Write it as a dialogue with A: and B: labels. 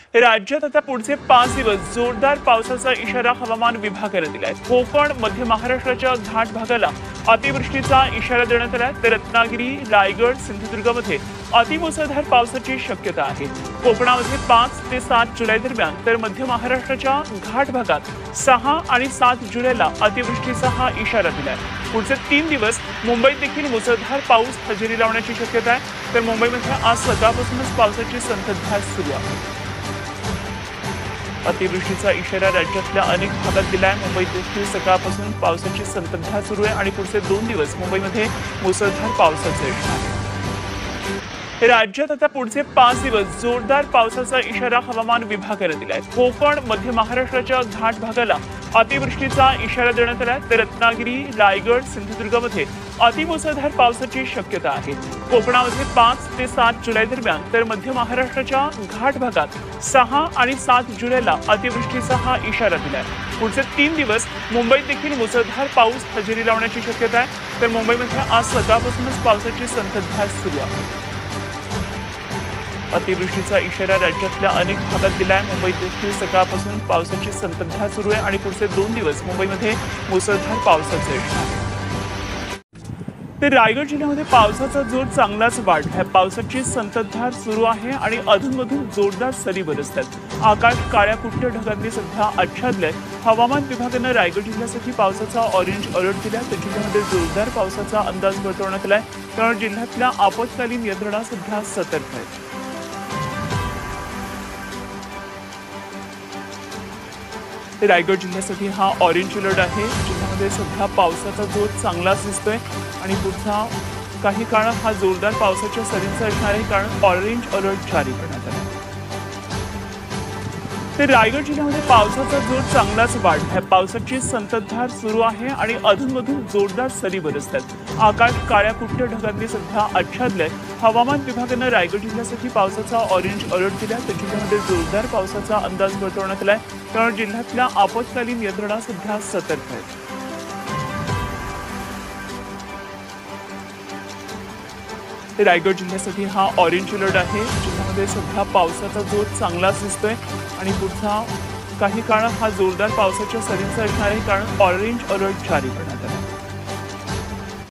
A: राज्यात आता पुढचे 5 दिवस जोरदार पावसाचा इशारा हवामान विभागाने दिलाय। कोकण, मध्य महाराष्ट्राच्या घाट भागाला अतिवृष्टीचा इशारा देण्यात आलाय, तर रत्नागिरी, रायगड, सिंधुदुर्गमध्ये अतिमुसळधार पावसाची शक्यता आहे। कोकणामध्ये 5 ते 7 जुलै दरम्यान, तर मध्य महाराष्ट्राच्या घाट भागात 6 आणि 7 जुलैला अतिवृष्टीचा हा इशारा दिलाय। पुढचे 3 दिवस मुंबईत देखील मुसळधार पाऊस हजेरी लावण्याची शक्यता आहे, तर मुंबईमध्ये आज सकाळपासूनच पावसाची संततधार सुरू आहे। अतिवृष्टीचा इशारा राज्यातल्या अनेक भागात दिलाय। मुंबईत देखील सकाळपासून पावसाची संततधार सुरू आहे आणि पुढचे 2 दिवस मुंबईमध्ये मुसळधार पावसाचा इशारा आहे। राज्यात आता पुढचे 5 दिवस जोरदार पावसाचा इशारा हवामान विभागाने दिलाय। कोकण, मध्य महाराष्ट्राच्या घाट भागाला अतिवृष्टीचा इशारा देण्यात आलाय, तर रत्नागिरी, रायगड, सिंधुदुर्गमध्ये अतिमुसळधार पावसाची शक्यता आहे। कोकणामध्ये 5 ते 7 जुलै दरम्यान, तर मध्य महाराष्ट्राच्या घाट भागात 6 आणि 7 जुलैला अतिवृष्टीचा हा इशारा दिलाय। पुढचे 3 दिवस मुंबईत देखील मुसळधार पाऊस हजेरी लावण्याची शक्यता आहे, तर मुंबईमध्ये आज सकाळपासूनच पावसाची संततधार सुरू आहे। अतिवृष्टीचा इशारा राज्यातल्या अनेक भागात दिलाय। मुंबईत देखील सकाळपासून पावसाची संततधार सुरू आहे आणि पुढचे 2 दिवस मुंबईमध्ये मुसळधार पावसाचा इशारा आहे। तर रायगड जिल्ह्यामध्ये पावसाचा जोर चांगलाच वाढलाय। पावसाची संततधार सुरू आहे आणि अधूनमधून जोरदार सरी बरसतात। आकाश काळ्या कुट्ट ढगांनी सध्या आच्छादलंय। हवामान विभागानं रायगड जिल्ह्यासाठी पावसाचा ऑरेंज अलर्ट दिलाय, तर जिल्ह्यामध्ये जोरदार पावसाचा अंदाज वर्तवण्यात आलाय, त्यामुळे जिल्ह्यातल्या आपत्कालीन यंत्रणा सध्या सतर्क आहेत। रायगड जिल्ह्यासाठी हा ऑरेंज अलर्ट आहे। जिल्ह्यामध्ये सध्या पावसाचा जोर चांगलाच दिसतोय आणि पुढचा काही काळ हा जोरदार पावसाच्या सरींचा असणार आहे, कारण ऑरेंज अलर्ट जारी करण्यात आला। तर रायगड जिल्ह्यामध्ये पावसाचा जोर चांगलाच वाढलाय। पावसाची संततधार सुरू आहे आणि अधूनमधून जोरदार सरी बरसतात। आकाश काळ्या कुट्ट ढगांनी सध्या आच्छादलंय। हवामान विभागानं रायगड जिल्ह्यासाठी पावसाचा ऑरेंज अलर्ट दिलाय, तर जिल्ह्यामध्ये जोरदार पावसाचा अंदाज वर्तवण्यात आलाय, त्यामुळे जिल्ह्यातल्या आपत्कालीन यंत्रणा सध्या सतर्क आहेत। रायगड जिल्ह्यासाठी हा ऑरेंज अलर्ट आहे। जिल्ह्यामध्ये सध्या पावसाचा जोर चांगलाच दिसतोय आणि पुढचा काही काळ हा जोरदार पावसाच्या सरींचा असणार आहे, कारण ऑरेंज अलर्ट जारी करण्यात आला।